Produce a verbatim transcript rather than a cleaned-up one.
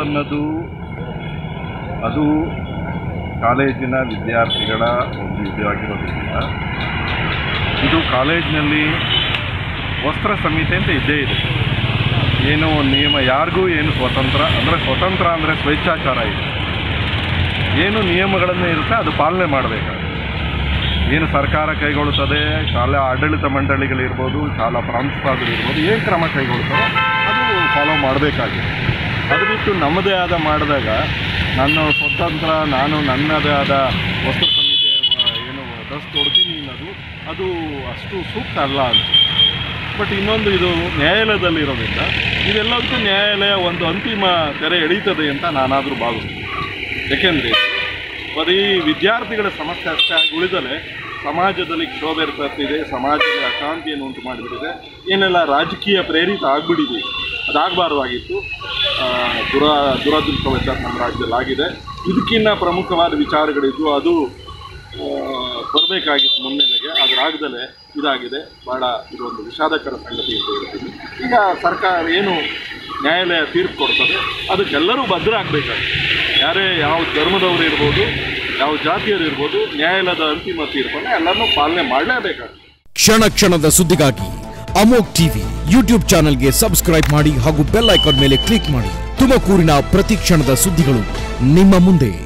ಅನ್ನೋದು ಅದು ಕಾಲೇಜಿನ ವಿದ್ಯಾರ್ಥಿಗಳ ಒಂದು ಇದಾಗಿರೋದ್ರಿಂದ ಇದು ಕಾಲೇಜಿನಲ್ಲಿ ವಸ್ತ್ರ ಸಂಹಿತೆ ಅಂತ ಇದ್ದೇ ಇದೆ. ಏನು ನಿಯಮ, ಯಾರಿಗೂ ಏನು ಸ್ವತಂತ್ರ ಅಂದರೆ ಸ್ವತಂತ್ರ ಅಂದರೆ ಸ್ವೇಚ್ಛಾಚಾರ ಇದೆ. ಏನು ನಿಯಮಗಳನ್ನು ಇರುತ್ತೆ ಅದು ಪಾಲನೆ ಮಾಡಬೇಕಾಗುತ್ತೆ. ಏನು ಸರ್ಕಾರ ಕೈಗೊಳ್ಳುತ್ತದೆ, ಶಾಲಾ ಆಡಳಿತ ಮಂಡಳಿಗಳಿರ್ಬೋದು, ಶಾಲಾ ಪ್ರಾಂಶುಪಾಲರಿರ್ಬೋದು, ಏನು ಕ್ರಮ ಕೈಗೊಳ್ಳುತ್ತೋ ಅದು ಫಾಲೋ ಮಾಡಬೇಕಾಗಿದೆ. ಅದು ಬಿಟ್ಟು ನಮ್ಮದೇ ಆದ ಮಾಡಿದಾಗ ನನ್ನ ಸ್ವತಂತ್ರ, ನಾನು ನನ್ನದೇ ಆದ ವಸ್ತ್ರ ಸಂಹಿತೆ ಏನು ಡ್ರೆಸ್ ತೊಡ್ತೀನಿ ಅನ್ನೋದು ಅದು ಅಷ್ಟು ಸೂಕ್ತ ಅಲ್ಲ ಅಂತ. ಬಟ್ ಇನ್ನೊಂದು, ಇದು ನ್ಯಾಯಾಲಯದಲ್ಲಿರೋದ್ರಿಂದ ಇದೆಲ್ಲದಕ್ಕೂ ನ್ಯಾಯಾಲಯ ಒಂದು ಅಂತಿಮ ತೆರೆ ಎಳೀತದೆ ಅಂತ ನಾನಾದರೂ ಭಾವಿಸ್ತೀನಿ. ಏಕೆಂದರೆ ಬರೀ ವಿದ್ಯಾರ್ಥಿಗಳ ಸಮಸ್ಯೆ ಅಷ್ಟೇ ಆಗಿ ಉಳಿದಲೆ ಸಮಾಜದಲ್ಲಿ ಕ್ಷೋಭೆ ತರ್ತಿದೆ, ಸಮಾಜದಲ್ಲಿ ಅಶಾಂತಿಯನ್ನು ಉಂಟು ಮಾಡಿಬಿಟ್ಟಿದೆ, ಏನೆಲ್ಲ ರಾಜಕೀಯ ಪ್ರೇರಿತ ಆಗಿಬಿಟ್ಟಿದೆ. ಅದಾಗಬಾರ್ದಾಗಿತ್ತು. ದುರ ದುರದೃಷ್ಟವಶಾತ್ ನಮ್ಮ ರಾಜ್ಯದಲ್ಲಿ ಆಗಿದೆ. ಇದಕ್ಕಿಂತ ಪ್ರಮುಖವಾದ ವಿಚಾರಗಳಿದ್ದು ಅದು ಬರಬೇಕಾಗಿತ್ತು ಮುನ್ನೆಲೆಗೆ. ಅದರಾಗದಲ್ಲೇ ಇದಾಗಿದೆ. ಭಾಳ ಇದೊಂದು ವಿಷಾದಕರ ಸಂಗತಿ ಅಂತ ಹೇಳ್ತೀನಿ. ಈಗ ಸರ್ಕಾರ ಏನು ನ್ಯಾಯಾಲಯ ತೀರ್ಪು ಕೊಡ್ತದೆ ಅದಕ್ಕೆಲ್ಲರೂ ಭದ್ರ ಆಗಬೇಕಾಗುತ್ತೆ. ಯಾರೇ ಯಾವ ಧರ್ಮದವರು ಇರ್ಬೋದು, ಯಾವ ಜಾತಿಯರು ಇರ್ಬೋದು, ನ್ಯಾಯಾಲಯದ ಅಂತಿಮ ತೀರ್ಪನ್ನು ಎಲ್ಲರನ್ನೂ ಪಾಲನೆ ಮಾಡಲೇಬೇಕಾಗುತ್ತೆ. ಕ್ಷಣ ಕ್ಷಣದ ಸುದ್ದಿಗಾಗಿ ಅಮೋಘ್ ಟಿವಿ ಯೂಟ್ಯೂಬ್ ಚಾನೆಲ್ಗೆ ಸಬ್ಸ್ಕ್ರೈಬ್ ಮಾಡಿ ಹಾಗೂ ಬೆಲ್ ಐಕಾನ್ ಮೇಲೆ ಕ್ಲಿಕ್ ಮಾಡಿ. ತುಮಕೂರಿನ ಪ್ರತಿ ಕ್ಷಣದ ಸುದ್ದಿಗಳು ನಿಮ್ಮ ಮುಂದೆ.